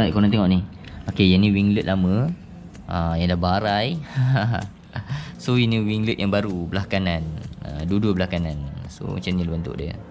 Alright, korang tengok ni. Okay, yang ni winglet lama, yang dah barai. So ini winglet yang baru belah kanan, dua-dua belah kanan. So macam ni bentuk dia.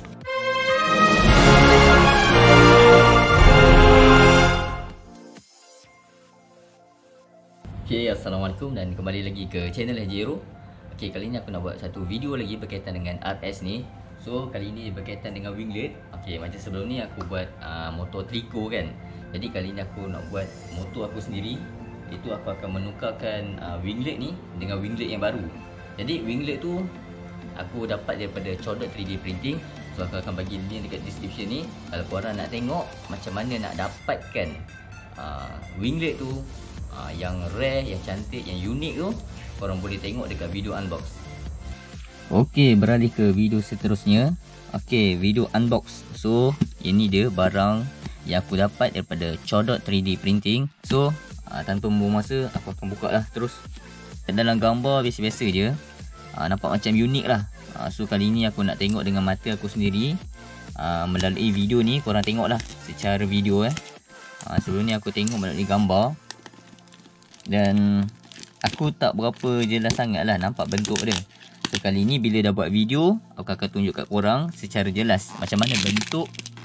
Okay, Assalamualaikum dan kembali lagi ke channel Jero. Okay, kali ni aku nak buat satu video lagi berkaitan dengan RS ni. So kali ni berkaitan dengan winglet. Okay, macam sebelum ni aku buat motor triko kan. Jadi kali ni aku nak buat motor aku sendiri. Itu aku akan menukarkan winglet ni dengan winglet yang baru. Jadi winglet tu aku dapat daripada Chodot 3D Printing. So aku akan bagi link dekat description ni. Kalau korang nak tengok macam mana nak dapatkan winglet tu yang rare, yang cantik, yang unik tu, korang boleh tengok dekat video unbox. Okey, beralih ke video seterusnya. Okey, video unbox. So ini dia barang yang aku dapat daripada Chodot 3D Printing. So tanpa membuang masa, aku akan buka lah terus. Dalam gambar biasa-biasa je, nampak macam unik lah. So kali ni aku nak tengok dengan mata aku sendiri. Melalui video ni korang tengok lah secara video sebelum ni aku tengok melalui gambar. Dan aku tak berapa jelas sangat lah nampak bentuk dia. So kali ni bila dah buat video, aku akan tunjuk kat korang secara jelas macam mana bentuk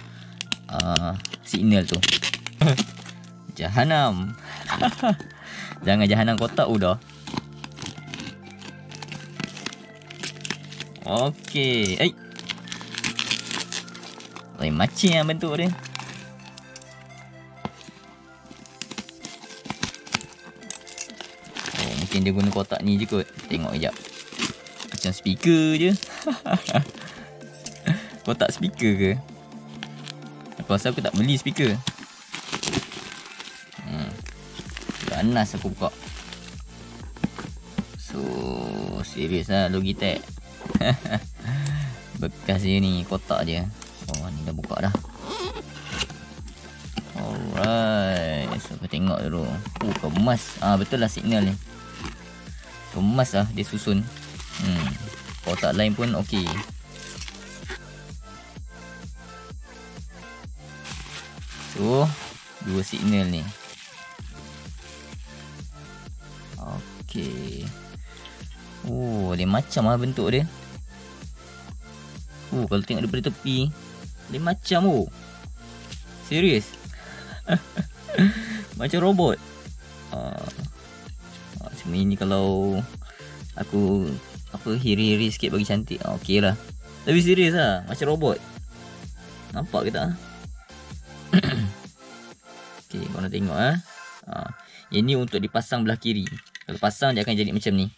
signal tu. Jahanam. Jangan jahanam kotak udah. Okey. Lain macam lah bentuk dia. Oh, mungkin dia guna kotak ni je kot. Tengok sekejap. Macam speaker je. Kotak speaker ke? Aku rasa aku tak beli speaker. Ganas aku buka. So serius lah Logitech. Bekas dia ni, kotak je. Oh ni dah buka dah. Alright, so aku tengok dulu. Kemas. Betul lah signal ni. Kemas lah dia susun. Kotak lain pun okey. So dua signal ni. Okey. Oh, dia macam lah bentuk dia. Kalau tengok daripada tepi, dia macam serius. Macam robot. Cuma ini kalau aku hiri-hiri sikit bagi cantik, okey lah. Tapi serius lah, macam robot. Nampak ke tak? Okey, korang tengok yang ni untuk dipasang belah kiri. Kalau pasang dia akan jadi macam ni.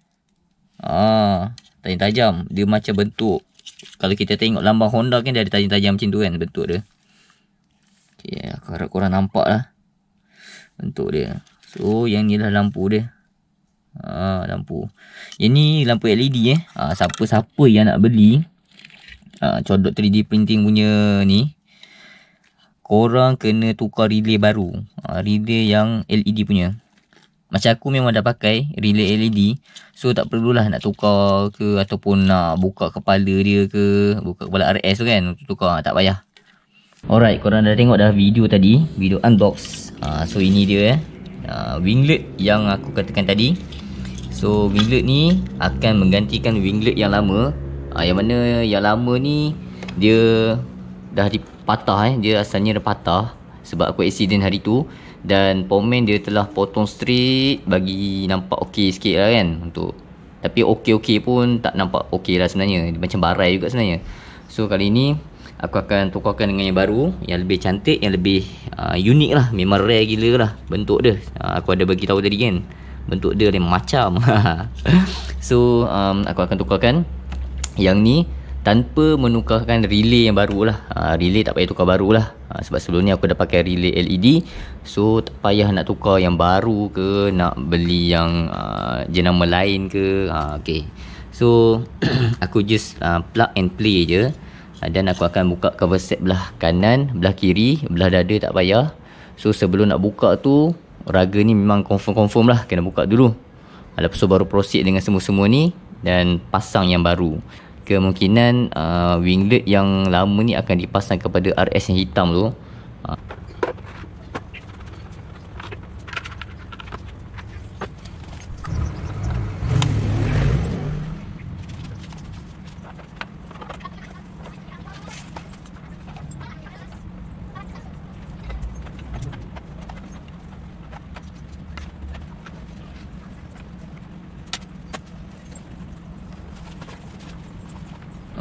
Tajam-tajam. Dia macam bentuk, kalau kita tengok lambang Honda kan dia ada tajam-tajam macam tu kan bentuk dia. Okay, aku harap korang nampak lah bentuk dia. So yang ni lah lampu dia. Lampu. Yang ni lampu LED siapa-siapa yang nak beli Chodot 3D Printing punya ni, korang kena tukar relay baru. Relay yang LED punya. Macam aku memang dah pakai relay LED. So tak perlulah nak tukar ke, ataupun nak buka kepala dia ke, buka kepala RS tu kan, tukar tak payah. Alright, korang dah tengok dah video tadi, video unbox. So ini dia winglet yang aku katakan tadi. So winglet ni akan menggantikan winglet yang lama. Yang mana yang lama ni dia dah dipatah dia asalnya dah patah sebab aku accident hari tu. Dan pomen dia telah potong straight bagi nampak okey sikit lah kan. Tapi okey-okey pun tak nampak okey lah sebenarnya. Dia macam barai juga sebenarnya. So kali ni aku akan tukarkan dengan yang baru, yang lebih cantik, yang lebih unik lah. Memang rare gila lah bentuk dia. Aku ada bagi tahu tadi kan, bentuk dia lain macam. So aku akan tukarkan yang ni tanpa menukarkan relay yang baru lah. Relay tak payah tukar baru lah. Sebab sebelum ni aku dah pakai relay LED. So tak payah nak tukar yang baru ke, nak beli yang jenama lain ke. Okay. So aku just plug and play je. Dan aku akan buka cover set belah kanan, belah kiri, belah dada tak payah. So sebelum nak buka tu, raga ni memang confirm lah kena buka dulu. Lepas tu baru proceed dengan semua-semua ni dan pasang yang baru. Kemungkinan winglet yang lama ni akan dipasang kepada RS yang hitam tu.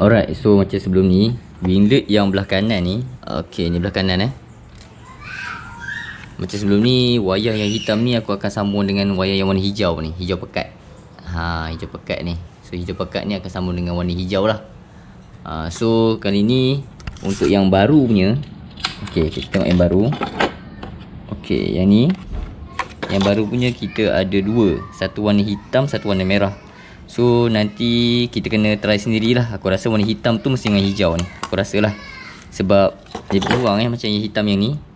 Alright, so macam sebelum ni, winglet yang belah kanan ni, okey, ni belah kanan macam sebelum ni, wayar yang hitam ni aku akan sambung dengan wayar yang warna hijau ni, hijau pekat. Hijau pekat ni. So hijau pekat ni akan sambung dengan warna hijau lah. So kali ni untuk yang baru punya, okey, kita tengok yang baru. Okey, yang ni, yang baru punya kita ada dua, satu warna hitam, satu warna merah. So nanti kita kena try sendirilah. Aku rasa warna hitam tu mesti dengan hijau ni, aku rasa lah, sebab dia peluang macam yang hitam yang ni.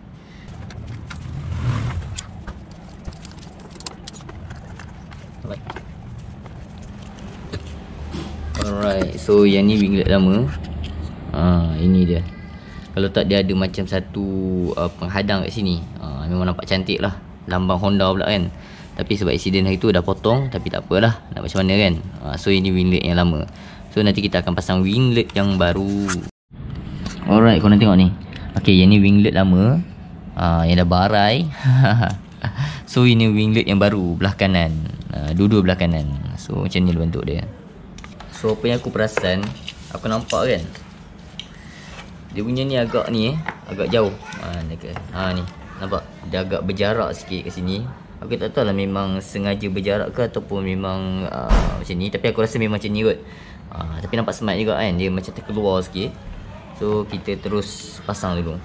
Alright, so yang ni winglet lama. Ini dia. Kalau tak dia ada macam satu penghadang kat sini. Memang nampak cantik lah, lambang Honda pula kan. Tapi sebab accident hari tu dah potong, tapi tak apalah, nak macam mana kan. So ini winglet yang lama. So nanti kita akan pasang winglet yang baru. Alright, korang tengok ni. Okay, yang ni winglet lama, yang dah barai. So ini winglet yang baru belah kanan, dua-dua belah kanan. So macam ni bentuk dia. So apa yang aku perasan, aku nampak kan, dia punya ni agak ni agak jauh. Ni nampak dia agak berjarak sikit kat sini. Aku tak tahu lah memang sengaja berjarak ke ataupun memang macam ni, tapi aku rasa memang macam ni kot. Tapi nampak smart juga kan, dia macam terkeluar sikit. So kita terus pasang dulu.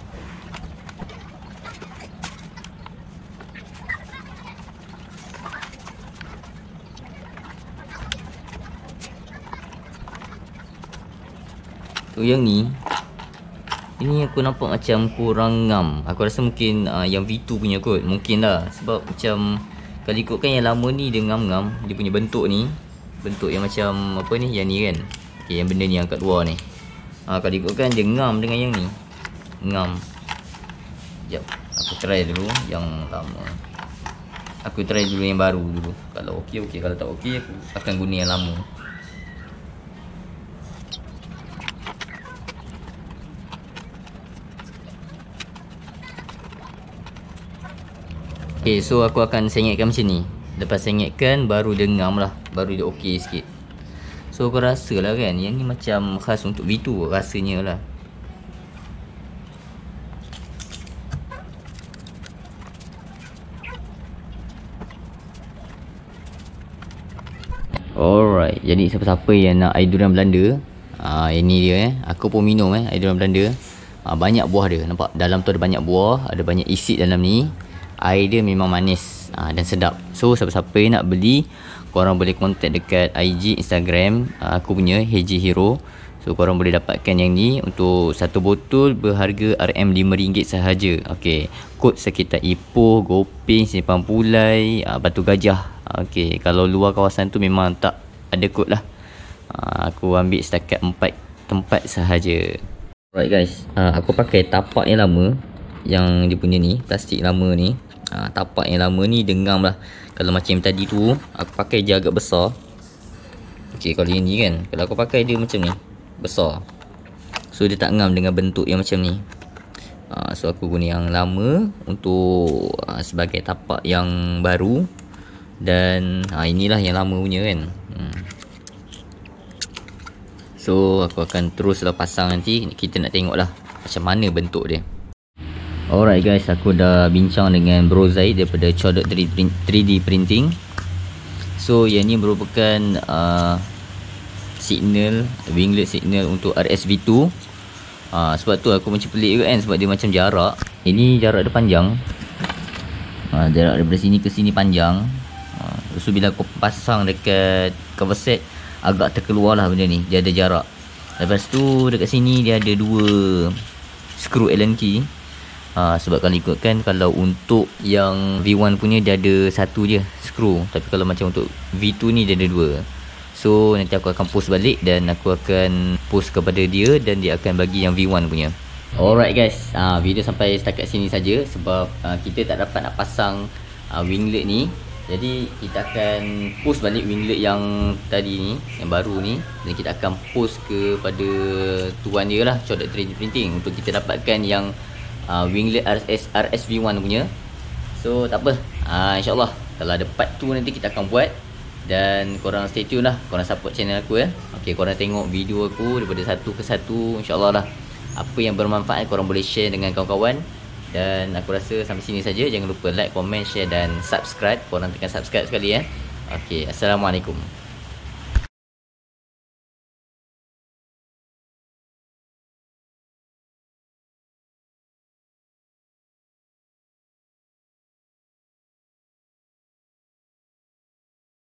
So yang ni, ini aku nampak macam kurang ngam. Aku rasa mungkin yang V2 punya kot, mungkin lah. Sebab macam kalau ikutkan yang lama ni, dia ngam-ngam. Dia punya bentuk ni, bentuk yang macam apa ni, yang ni kan. Okay, yang benda ni yang kat luar ni. Kalau ikutkan dia ngam dengan yang ni, ngam. Sekejap, aku try dulu yang lama. Aku try dulu yang baru dulu. Kalau okey, okey. Kalau tak okey, aku akan guna yang lama. Okay, so aku akan sengitkan macam ni. Lepas sengitkan, baru dia ngam lah, baru dia okey sikit. So aku rasa lah kan, yang ni macam khas untuk V2 rasanya lah. Alright, jadi siapa-siapa yang nak air durian Belanda, ini dia aku pun minum air durian Belanda. Banyak buah dia, nampak dalam tu ada banyak buah, ada banyak isi dalam ni. Air dia memang manis dan sedap. So siapa-siapa yang nak beli, korang boleh contact dekat IG, Instagram aku punya HJ Hero. So korang boleh dapatkan yang ni untuk satu botol berharga RM5 sahaja. Okey, kod sekitar Ipoh, Gopeng, Simpang Pulai, Batu Gajah. Okey, kalau luar kawasan tu memang tak ada kod lah. Aku ambil setakat 4 tempat sahaja. Alright guys, aku pakai tapak yang lama, yang dia punya ni, plastik lama ni. Tapak yang lama ni dengam lah. Kalau macam tadi tu, aku pakai dia agak besar. Okey, kalau yang ni kan, kalau aku pakai dia macam ni, besar. So dia tak ngam dengan bentuk yang macam ni. So aku guna yang lama untuk sebagai tapak yang baru. Dan inilah yang lama punya kan. So aku akan teruslah pasang nanti. Kita nak tengok lah macam mana bentuk dia. Alright guys, aku dah bincang dengan Bro Zaid daripada Chodot 3D Printing. So yang ni merupakan signal, winglet signal untuk RSV2. Sebab tu aku macam pelik juga kan, sebab dia macam jarak. Ini jarak dia panjang. Jarak daripada sini ke sini panjang. So bila aku pasang dekat cover set, agak terkeluar lah benda ni, dia ada jarak. Lepas tu dekat sini dia ada dua skru Allen key. Sebab kalau ikutkan, kalau untuk yang V1 punya dia ada satu je skru, tapi kalau macam untuk V2 ni dia ada dua. So nanti aku akan post balik dan aku akan post kepada dia, dan dia akan bagi yang V1 punya. Alright guys, video sampai setakat sini saja. Sebab kita tak dapat nak pasang winglet ni, jadi kita akan post balik winglet yang tadi ni, yang baru ni, dan kita akan post kepada tuan dia lah, Chodot 3D Printing, untuk kita dapatkan yang winglet RSV1 punya. So tak apa, InsyaAllah kalau ada part 2 nanti kita akan buat. Dan korang stay tune lah, korang support channel aku ya. Okay, korang tengok video aku daripada satu ke satu, insyaAllah lah. Apa yang bermanfaat korang boleh share dengan kawan-kawan. Dan aku rasa sampai sini saja. Jangan lupa like, comment, share dan subscribe. Korang tekan subscribe sekali ya. Okay, Assalamualaikum.